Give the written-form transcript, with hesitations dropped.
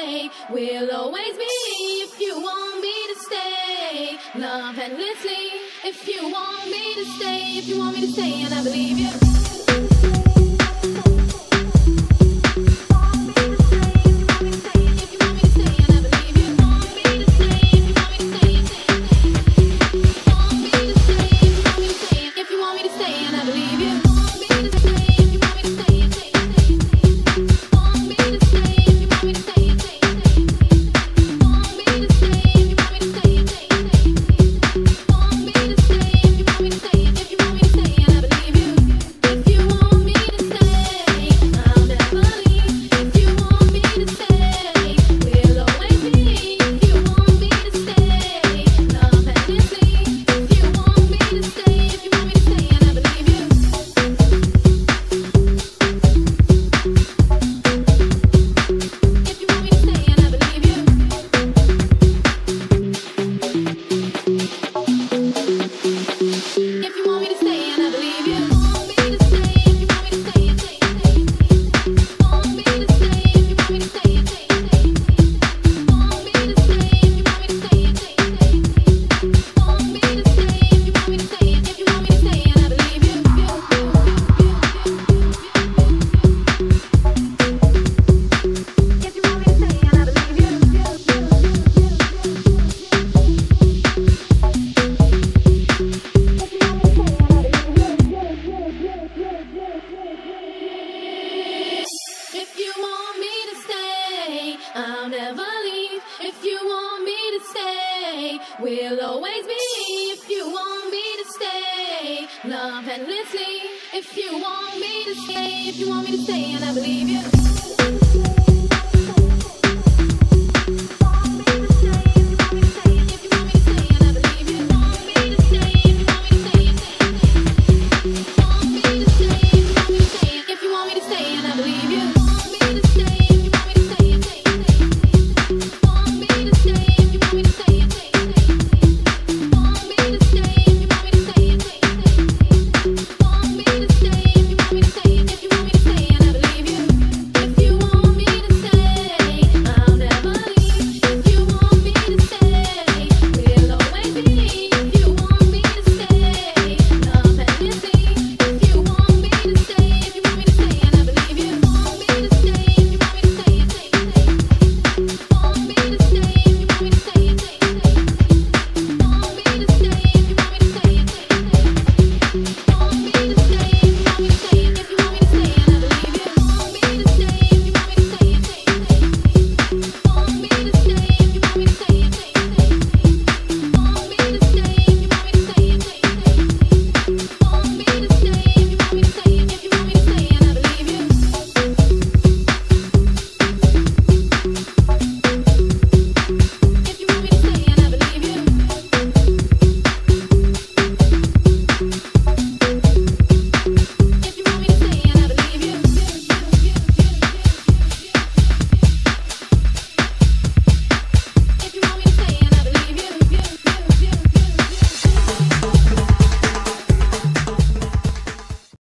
stay. We'll always be if you want me to stay. Love endlessly if you want me to stay. If you want me to stay, and I believe you. I'll never leave if you want me to stay. We'll always be if you want me to stay. Love endlessly if you want me to stay. If you want me to stay, and I believe you.